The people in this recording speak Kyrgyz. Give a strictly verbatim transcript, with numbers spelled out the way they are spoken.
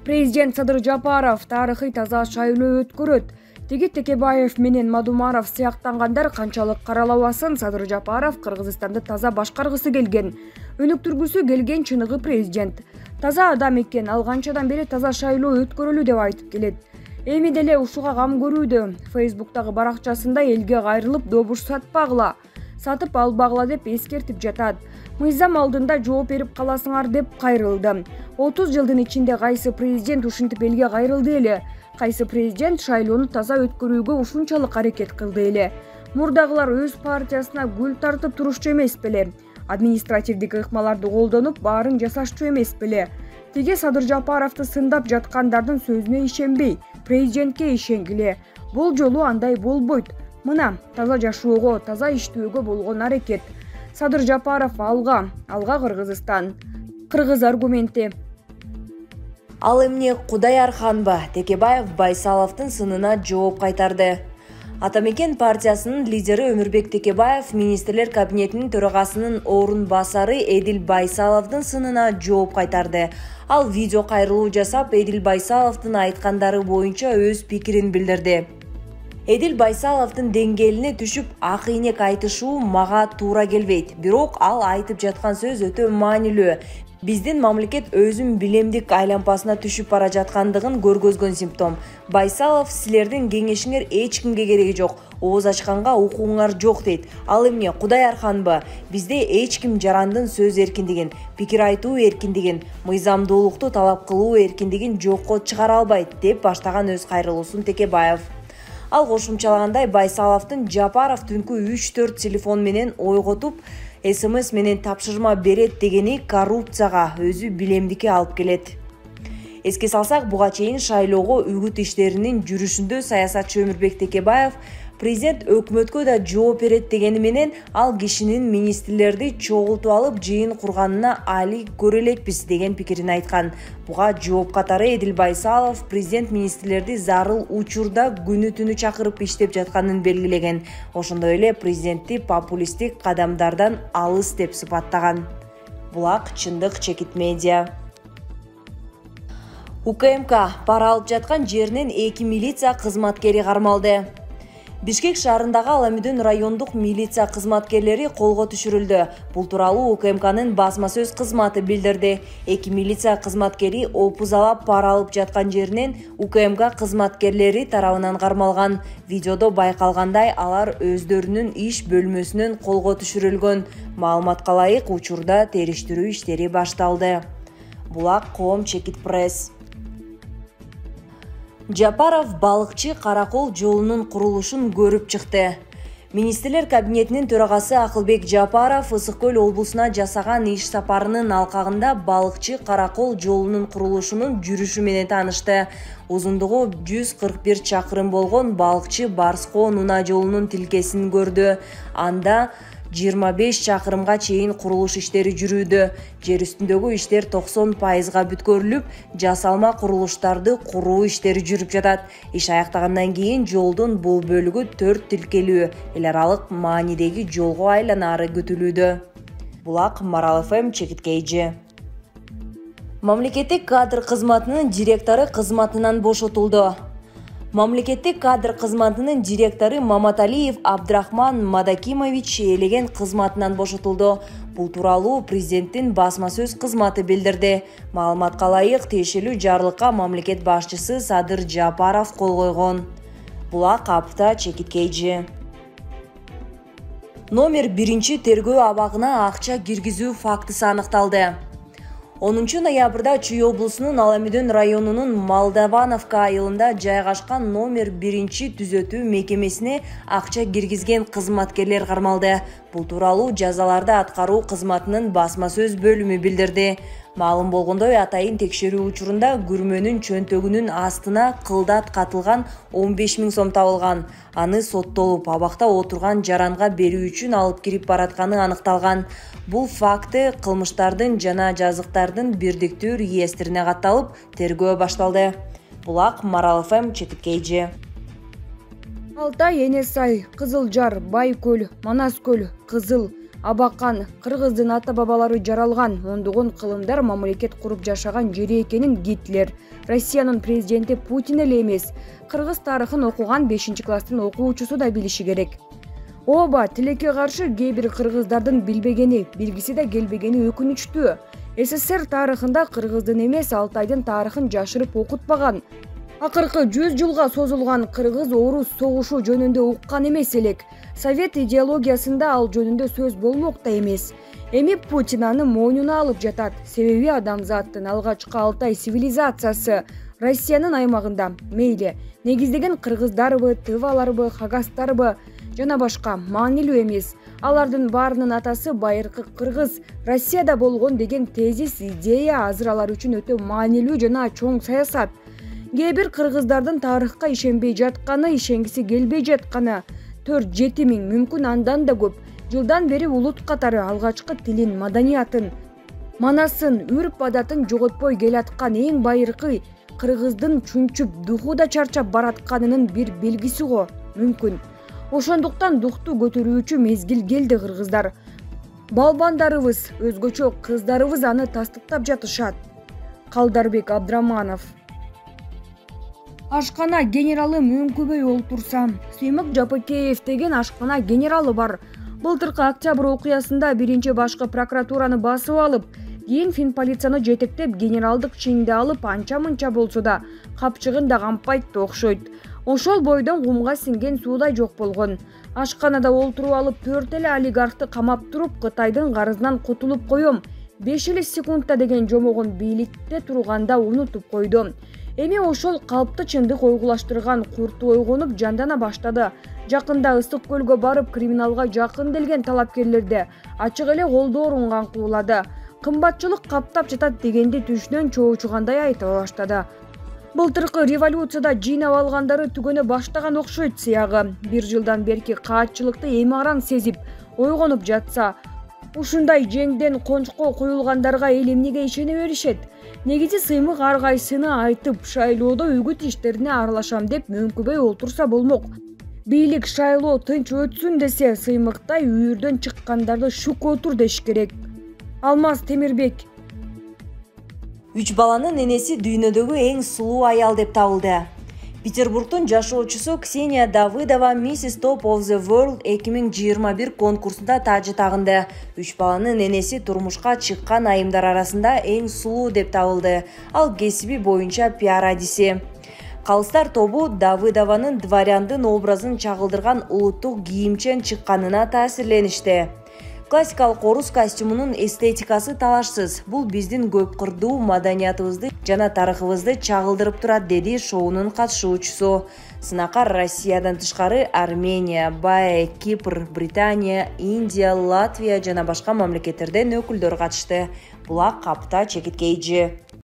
Президент Садыр Жапаров тарыхый таза шайлоо өткөрөт. Теги Текебаев менен Мадумаров сыяктангандар канчалык каралабасын Садыр Жапаров Кыргызстанды таза башкаргысы келген. Өнүктүргүсү келген чыныгы президент. Таза адам экен, ал канчадан бери таза шайлоо өткөрүлү деп айтып келет. Эми деле ушуга кам көрүүдө. Фейсбуктагы баракчасында элге кайрылып добуш сатпагыла, сатып албагыла деп эскертип жатат. Мыйзам алдында жооп берип каласыңар деп кайрылды. отуз жылдын ичинде кайсы президент ушинтип элге кайрылды эле? Кайсы президент шайлоону таза өткөрүүгө ушунчалык аракет кылды эле? Мурдагылар өз партиясына гүл тартып турушчу эмес беле? Административдик ыкмаларды колдонуп баарын жасашчу эмес беле? Теге Садыр Жапаровду сындап жаткандардын сөзүнө ишенбей, президентке ишенгиле. Бул жолу андай болбойт. Мына таза жашоого, таза иштөөгө болгон аракет. Садыр Жапаров алга, алга Кыргызстан. Кыргыз аргументи. Ал эмне Кудай Арханбы Текебаев Байсаловдун сынына жооп кайтарды. Атамекен партиясынын лидери Өмүрбек Текебаев министрлер кабинетинин төрагасынын орун басары Эдил Байсаловдун сынына жооп кайтарды. Ал видео кайрылуу жасап, Эдил Байсаловдун айткандары боюнча өз пикирин билдирди. Эдил Байсаловдун деңгээлине түшүп ак ийнек айтышуу мага туура келбейт. Бирок ал айтып жаткан сөз өтө маанилүү. Биздин мамлекет өзүн билемдик айлампасына түшүп бара жаткандыгын көргөзгөн симптом. Байсалов, силердин кеңешиңер эч кимге кереги жок. Ооз ачканга укуңар жок дейт. Ал эмне Кудай Арханбы? Бизде эч ким жарандын сөз эркиндигин, пикир айтуу эркиндигин, мыйзамдуулукту талап кылуу эркиндигин жокко чыгара албайт деп баштаган өз кайрылуусун Текебаев. Ал кошумчалагандай, Байсаловдун Жапаров түнкү үч төрт телефон менен ойготуп, СМС менен тапшырма берет дегени коррупцияга, өзү билемдикке алып келет. Эске салсак, буга чейин шайлоого үгүт иштеринин жүрүшүндө саясатчы Өмүрбек Текебаев президент өкмөткө да жооп берет дегени менен ал кишинин министрлерди чогултуп алып жыйын курганына али көрө элекпиз деген пикирин айткан. Буга жооп катары Эдил Байсалов президент министрлерди зарыл учурда күнү түнү чакырып иштеп жатканын белгилеген. Ошондой эле президентти популисттик кадамдардан алыс деп сыпаттаган. Булак чындык Чекит медиа. УКМК пара алып жаткан жеринен эки милиция кызматкери кармалды. Бишкек шаарындагы Аламүдүн райондук милиция кызматкерлери колго түшүрүлдү. Бул тууралуу УКМКнын басма сөз кызматы билдирди. Эки милиция кызматкери опузалап пара алып жаткан жеринен УКМК кызматкерлери тарабынан кармалган. Видеодо байкалгандай, алар өздөрүнүн иш бөлмөсүнөн колго түшүрүлгөн. Маалыматка ылайык, учурда териштирүү иштери башталды. Булак Коом Чекит пресс. Жапаров балыкчы Каракол жолунун курулушун көрүп чыкты. Министрлер кабинетинин төрагасы Акылбек Жапаров Ысык Көл облусуна жасаган иш сапарынын алкагында балыкчы Каракол жолунун курулушунун жүрүшү менен таанышты. Узундугу жүз кырк бир чакырым болгон балыкчы Барскоон унаа жолунун тилкесин көрдү. Анда жыйырма беш чакырымга чейин курулуш иштери жүрүүдө. Жер үстүндөгү иштер токсон пайызга бүткөрүлүп, жасалма курулуштарды куруу иштери жүрүп жатат. Иш аяктагандан кийин жолдун бул бөлүгү төрт тилкелүү эл аралык маанидеги жолго айланары күтүлүүдө. Булак Марал эф эм Чекит Кейджи. Мамлекеттик кадр кызматынын директору кызматынан бошотулду. Мамлекеттик кадр кызматынын директору Маматалиев Абдрахман Мадакимович элеген кызматынан бошотулду. Бул тууралуу президенттин басма сөз кызматы билдирди. Маалыматка ылайык, тиешелүү жарлыкка мамлекет башчысы Садыр Жапаров кол койгон. Булак апта Чекит Кейджи. Номер биринчи тергөө абагына акча киргизүү фактысы аныкталды. онунчу ноябрда Чүй облусунун Аламүдүн районунун Молдавановка айылында жайгашкан номер биринчи түзөтүү мекемесине акча киргизген кызматкерлер кармалды. Бул тууралуу жазаларды аткаруу кызматынын басма сөз бөлүмү билдирди. Маалым болгондой, атайын текшерүү учурунда күрмөнүн чөнтөгүнүн астына кылдат катылган он беш миң сом табылган. Аны соттолуп, абакта отурган жаранга берүү үчүн алып кирип баратканы аныкталган. Бул факты кылмыштардын жана жазыктардын бирдиктүү реестрине катталып, тергөө башталды. Булак Марал эф эм Чекит Кейджи. Алтай, Энесай, Кызыл Жар, Байкөл, Манас көл, Кызыл, абакан, кыргыздын ата бабалары жаралган ондогон кылымдар мамлекет куруп жашаган жери экенин Гитлер, Россиянын президенти Путин эле эмес, кыргыз тарыхын окуган бешинчи класстын окуучусу да билиши керек. Ооба, тилекке каршы кээ бир кыргыздардын билбегени, билгиси да келбегени өкүнүчтүү. СССР тарыхында кыргыздын эмес Алтайдын тарыхын жашырып окутпаган. Акыркы жүз жылга созулган кыргыз-орус согушу жөнүндө уккан эмес элек. Совет идеологиясында ал жөнүндө сөз болмок да эмес. Эми Путин аны мойнуна алып жатат. Себеби адамзаттын алгачкы Алтай цивилизациясы Россиянын аймагында, мейли, негиздеген кыргыздарбы, тываларбы, хагастарбы жана башка маанилүү эмес. Алардын баарынын атасы байыркы кыргыз Россияда болгон деген тезис, идея азыр алар үчүн өтө маанилүү жана чоң саясат. Кээ бир кыргыздардын тарыхка ишенбей жатканы, ишенгиси келбей жатканы төрт жети миң, мүмкүн андан да көп жылдан бери улут катары алгачкы тилин, маданиятын, манасын, үрп адатын жоготпой келаткан эң байыркы кыргыздын чүнчүп, духу да чарчап баратканынын бир белгиси го, мүмкүн. Ошондуктан духту көтөрүүчү мезгил келди кыргыздар. Балбандарыбыз, өзгөчө кыздарыбыз аны тастыктап жатышат. Калдарбек Абдраманов. Ашкана генералы Мөңкүбөй олтурса, Сыймык Жапыкеев деген ашкана генералы бар. Былтыркы октябрь окуясында биринчи башкы прокуратураны басып алып, кийин финполицияны жетектеп генералдык чинди алып, анча-мынча болсо да капчыгын да кампайт да окшойт. Ошол бойдон кумга сиңген суудай жок болгон. Ашканада олтуруп алып төрт эле олигархты камап туруп, Кытайдын карызынан кутулуп коем, беш эле секундта деген жомогун бийликте турганда унутуп койду. Эми ошол калпты чындык ойгулаштырган курту ойгонуп жандана баштады. Жакында Ысык көлгө барып криминалга жакын делген талапкерлерди ачык эле колдоорун каңкуулады. Кымбатчылык каптап жатат дегенди түшүнөн чоочугандай айта баштады. Былтыркы революцияда жыйнап алгандары түгөнө баштаган окшойт сыягы. Бир жылдан берки каатчылыкты эми араң сезип, ойгонуп жатса, ушундай жеңден кончко коюлгандарга эл эмнеге ишене беришет? Негизи Сыймык ар кайсыны айтып, шайлоодо үгүт иштерине аралашам деп Мөңкүбөй олтурса болмок. Бийлик шайлоо тынч өтсүн десе, Сыймыктай үйүрдөн чыккандарды шук отур деш керек. Алмаз Темирбек. Үч баланын энеси дүйнөдөгү эң сулуу аял деп табылды. Петербургдун жашоочусу Ксения Давыдова Missus Top of the World эки миң жыйырма бир конкурсунда тажы тагынды. Үч баланын энеси турмушка чыккан айымдар арасында эң сулуу деп табылды. Ал кесиби боюнча пиар адиси. Калыстар тобу Давыдованын дворяндын образын чагылдырган улуттук кийимчен чыкканына таасирленишти. Классикалык орус костюмунун эстетикасы талашсыз. Бул биздин көп кырдуу маданиятыбызды жана тарыхыбызды чагылдырып турат, деди шоунун катышуучусу. Сынакка Россиядан тышкары Армения, Бая, Кипр, Британия, Индия, Латвия жана башка мамлекеттерден өкүлдөр катышты. Булак капта чекиткейчи.